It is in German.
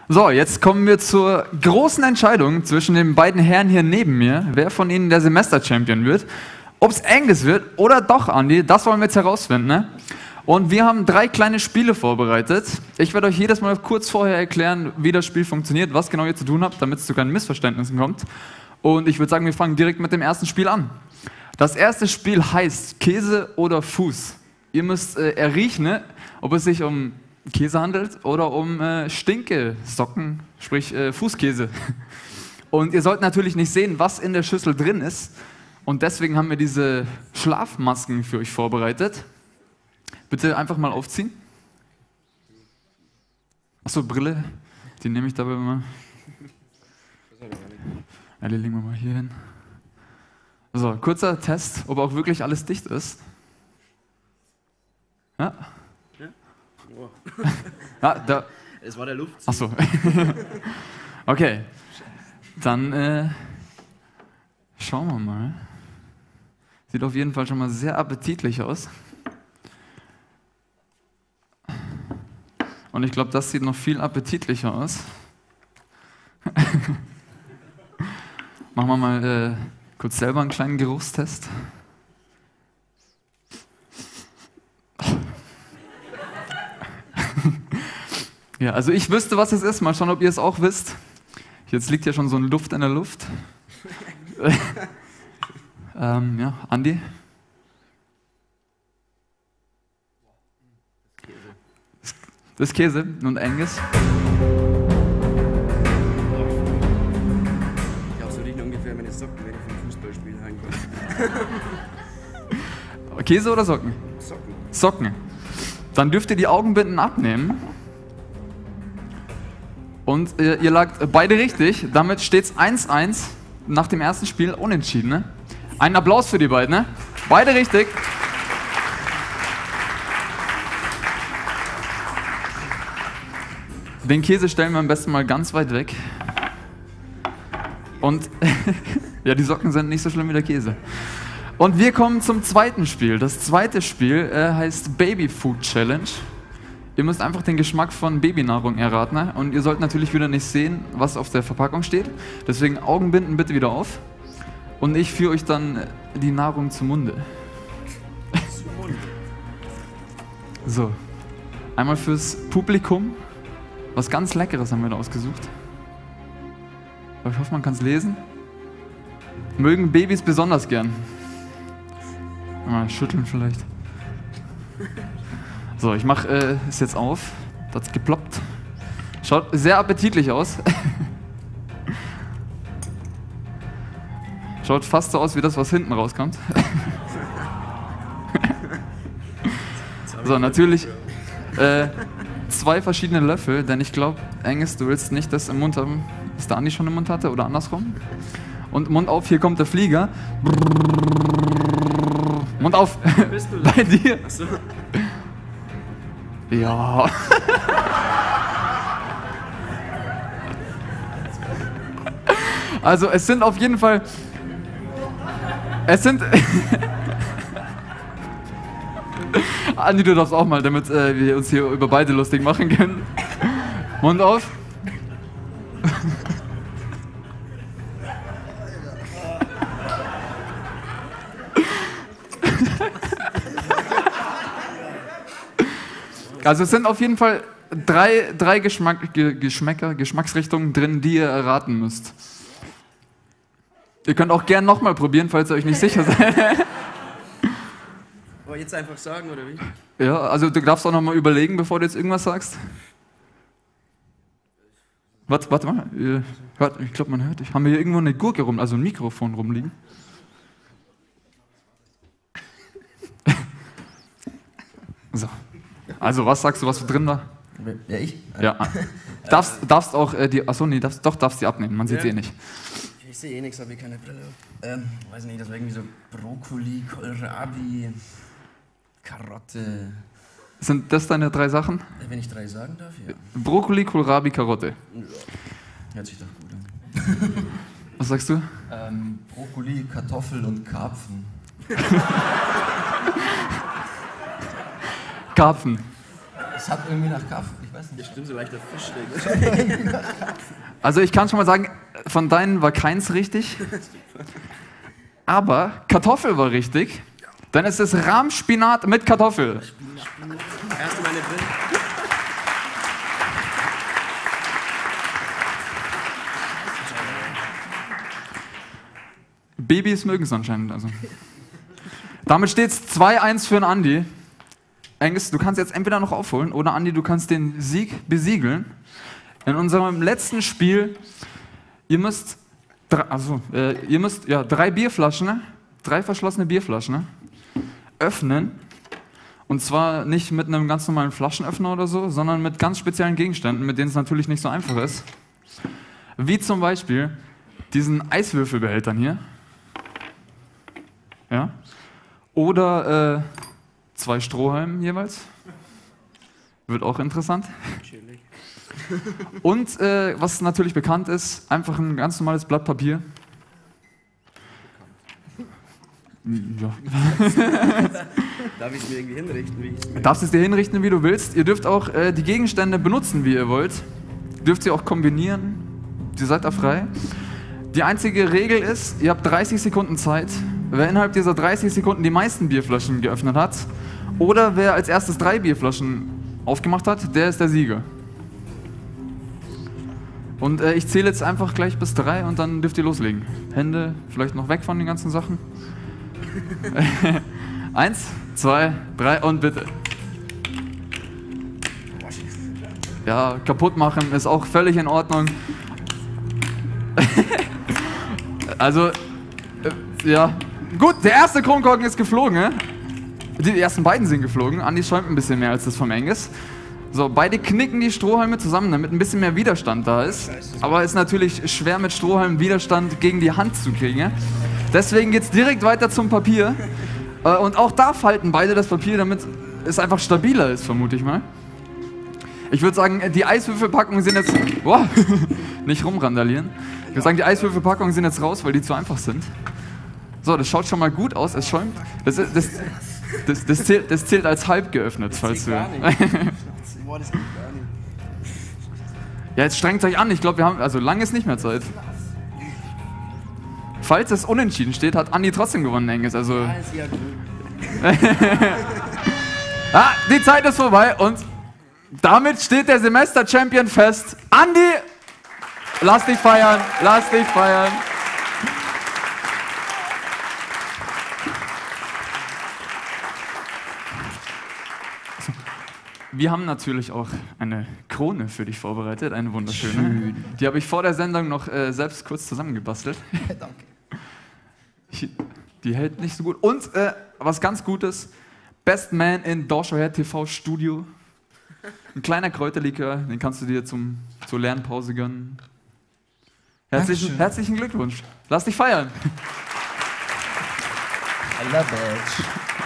So, jetzt kommen wir zur großen Entscheidung zwischen den beiden Herren hier neben mir, wer von ihnen der Semester-Champion wird. Ob es Angus wird oder doch Andi, das wollen wir jetzt herausfinden. Ne? Und wir haben 3 kleine Spiele vorbereitet. Ich werde euch jedes Mal kurz vorher erklären, wie das Spiel funktioniert, was genau ihr zu tun habt, damit es zu keinen Missverständnissen kommt. Und ich würde sagen, wir fangen direkt mit dem ersten Spiel an. Das erste Spiel heißt Käse oder Fuß. Ihr müsst erriechen, ne? Ob es sich um Käse handelt oder um Stinkesocken, sprich Fußkäse. Und ihr sollt natürlich nicht sehen, was in der Schüssel drin ist. Und deswegen haben wir diese Schlafmasken für euch vorbereitet. Bitte einfach mal aufziehen. Achso, Brille, die nehme ich dabei mal. Ja, die legen wir mal hier hin. So, kurzer Test, ob auch wirklich alles dicht ist. Ja. Ja, da. Es war der Luft. Achso. Okay. Dann schauen wir mal. Sieht auf jeden Fall schon mal sehr appetitlich aus. Und ich glaube, das sieht noch viel appetitlicher aus. Machen wir mal kurz selber einen kleinen Geruchstest. Ja, also ich wüsste, was es ist. Mal schauen, ob ihr es auch wisst. Jetzt liegt ja schon so ein Luft in der Luft. Ja, Andi? Das ist Käse und Angus. Ja, so riechen ungefähr meine Socken, wenn ich vom Fußballspiel heimkomme. Käse oder Socken? Socken. Socken. Dann dürft ihr die Augenbinden abnehmen. Und ihr lagt beide richtig. Damit steht es 1-1 nach dem ersten Spiel unentschieden. Ne? Einen Applaus für die beiden. Ne? Beide richtig. Den Käse stellen wir am besten mal ganz weit weg. Und ja, die Socken sind nicht so schlimm wie der Käse. Und wir kommen zum zweiten Spiel. Das zweite Spiel heißt Baby Food Challenge. Ihr müsst einfach den Geschmack von Babynahrung erraten. Ne? Und ihr sollt natürlich wieder nicht sehen, was auf der Verpackung steht. Deswegen Augenbinden bitte wieder auf. Und ich führe euch dann die Nahrung zum Munde. So, einmal fürs Publikum. Was ganz Leckeres haben wir da ausgesucht. Aber ich hoffe, man kann es lesen. Mögen Babys besonders gern. Mal schütteln vielleicht. So, ich mache es jetzt auf. Das hat geploppt. Schaut sehr appetitlich aus. Schaut fast so aus wie das, was hinten rauskommt. So, natürlich 2 verschiedene Löffel, denn ich glaube, Angus, du willst nicht das im Mund haben, was der Andi schon im Mund hatte oder andersrum. Und Mund auf, hier kommt der Flieger. Mund auf, Bist du bei dir. Achso. Ja. Also es sind auf jeden Fall... Andi, du darfst auch mal, damit wir uns hier über beide lustig machen können. Mund auf. Also es sind auf jeden Fall drei Geschmacksrichtungen drin, die ihr erraten müsst. Ihr könnt auch gern nochmal probieren, falls ihr euch nicht sicher seid. Aber jetzt einfach sagen, oder wie? Ja, also du darfst auch nochmal überlegen, bevor du jetzt irgendwas sagst. Warte mal, ich glaube, man hört dich. Haben wir hier irgendwo eine Gurke rum, also ein Mikrofon rumliegen? So. Also, was sagst du, was drin war? Ja, ich? Ja. Darfst auch die. Achso, nee, darfst die abnehmen, man sieht sie eh nicht. Ich sehe eh nichts, habe ich keine Brille. Weiß nicht, das war irgendwie so Brokkoli, Kohlrabi, Karotte. Sind das deine 3 Sachen? Wenn ich 3 sagen darf, ja. Brokkoli, Kohlrabi, Karotte. Ja. Hört sich doch gut an. Was sagst du? Brokkoli, Kartoffel und Karpfen. Karpfen. Es hat irgendwie nach Karpfen. Ich weiß nicht. Ja, stimmt, so leichter Fischling. Also ich kann schon mal sagen, von deinen war keins richtig. Aber Kartoffel war richtig. Dann ist es Rahmspinat mit Kartoffel. Erst meine Brille. Babys mögen es anscheinend. Also. Damit steht es 2-1 für den Andi. Angus, du kannst jetzt entweder noch aufholen oder Andi, du kannst den Sieg besiegeln. In unserem letzten Spiel, ihr müsst 3 Bierflaschen, 3 verschlossene Bierflaschen öffnen. Und zwar nicht mit einem ganz normalen Flaschenöffner oder so, sondern mit ganz speziellen Gegenständen, mit denen es natürlich nicht so einfach ist. Wie zum Beispiel diesen Eiswürfelbehältern hier. Ja. Oder 2 Strohhalmen jeweils. Wird auch interessant. Und was natürlich bekannt ist, einfach ein ganz normales Blatt Papier. Ja. Darf ich es mir irgendwie hinrichten, wie ich es mir... Darfst es dir hinrichten, wie du willst. Ihr dürft auch die Gegenstände benutzen, wie ihr wollt. Dürft sie auch kombinieren. Ihr seid da frei. Die einzige Regel ist, ihr habt 30 Sekunden Zeit. Wer innerhalb dieser 30 Sekunden die meisten Bierflaschen geöffnet hat oder wer als erstes 3 Bierflaschen aufgemacht hat, der ist der Sieger. Und ich zähle jetzt einfach gleich bis 3 und dann dürft ihr loslegen. Hände vielleicht noch weg von den ganzen Sachen. 1, 2, 3 und bitte. Ja, kaputt machen ist auch völlig in Ordnung. Also, ja. Gut, der erste Kronkorken ist geflogen, ne? Die ersten beiden sind geflogen. Andi schäumt ein bisschen mehr als das vom Angus. So, beide knicken die Strohhalme zusammen, damit ein bisschen mehr Widerstand da ist. Aber es ist natürlich schwer mit Strohhalmen Widerstand gegen die Hand zu kriegen. Ne? Deswegen geht es direkt weiter zum Papier. Und auch da falten beide das Papier, damit es einfach stabiler ist, vermute ich mal. Ich würde sagen, die Eiswürfelpackungen sind jetzt... Wow, nicht rumrandalieren. Ich würde sagen, die Eiswürfelpackungen sind jetzt raus, weil die zu einfach sind. So, das schaut schon mal gut aus, es schäumt. Das zählt als halb geöffnet, falls du... Boah, das geht gar nicht. Ja, jetzt strengt euch an, ich glaube, wir haben... Also, lang ist nicht mehr Zeit. Falls es unentschieden steht, hat Andi trotzdem gewonnen, Angus, also... Ah, ist ja gut. Ah, die Zeit ist vorbei und damit steht der Semester-Champion fest. Andi, lass dich feiern, lass dich feiern. Wir haben natürlich auch eine Krone für dich vorbereitet, eine wunderschöne. Schön. Die habe ich vor der Sendung noch selbst kurz zusammengebastelt. Danke. Die hält nicht so gut. Und was ganz Gutes, Best Man in Dorschauer TV Studio. Ein kleiner Kräuterlikör, den kannst du dir zur Lernpause gönnen. Herzlichen Glückwunsch. Lass dich feiern. I love it.